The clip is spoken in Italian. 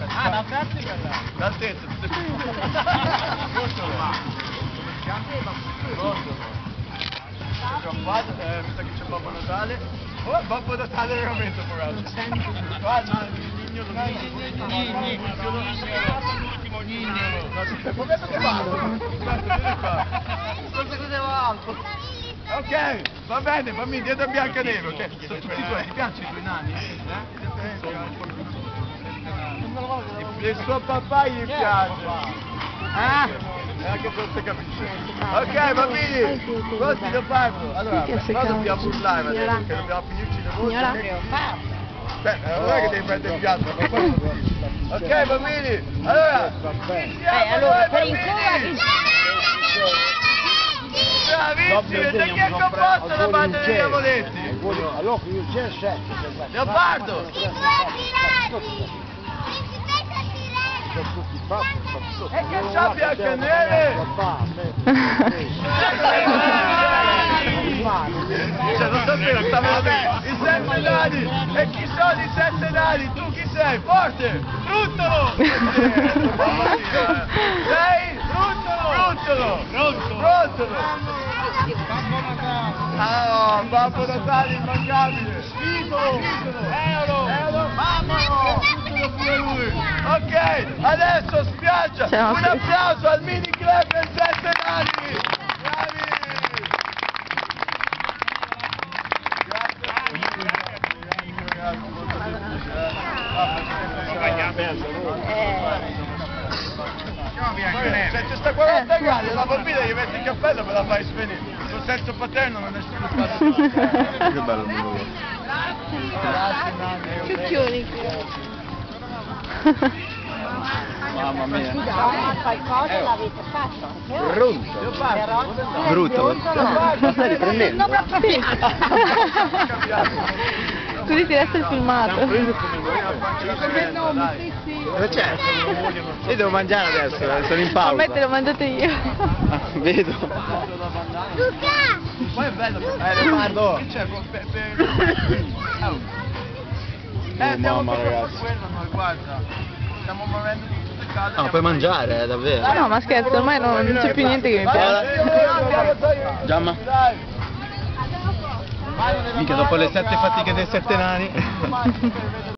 Ah, da terzo per là. Dal tetto, tutte e due. Mi sa che c'è Babbo Natale. Oh, Babbo Natale veramente porato. Qua no, il Nino lo l'ultimo Nino. Come che va? Aspetta, qua. Cosa altro? Ok, va bene, fammi dietro a Biancaneve, ok? Sono tutti tuoi, ti piacciono i tuoi nani? Il suo papà gli piace. Anche se non si capisce. Ok bambini, pronti da farlo. Allora, noi dobbiamo urlare adesso, perché dobbiamo finirci le voci. Non è che devi prendere il piatto, ma poi ok bambini, allora, allora per in cuba bravissimi, e chi è composta la banda dei diavoletti? Allora, io c'è 7. Leopardo! E che c'ha Biancaneve? Cioè non sapevo, stavo vedendo i 7 nani! E chi sono i 7 nani? Tu chi sei? Forte! Fruttolo! Sei? Fruttolo! Fruttolo! Ah, Babbo Natale immancabile! Spigolo! Eolo! Mammalo! Pure lui! Ok, adesso spiaggia! Un applauso al mini club del 7 nani! Bravi! Se ci sta 40 gradi, la bambina gli metti il cappello e la fai svenire. Sul senso paterno non è sviluppato. Che bello il mondo. Grazie Nani. Cucchioni. Mamma mia. Qualcosa l'avete fatto? Brutto. Brutto. Ma stai riprendendo? Così ti resta il filmato. C'è? Io devo mangiare adesso, sono in pausa. Ormai te lo mangiate io. Vedo. Poi è bello. Leopardo. Che c'è? Stiamo mamma, facendo ragazzi. quello noi, guarda. Stiamo muovendo di tutte le case. No, puoi mangiare, davvero. No, ma scherzo, ormai non c'è più niente che mi piace. Giamma. Mica dopo le 7 fatiche dei 7 nani.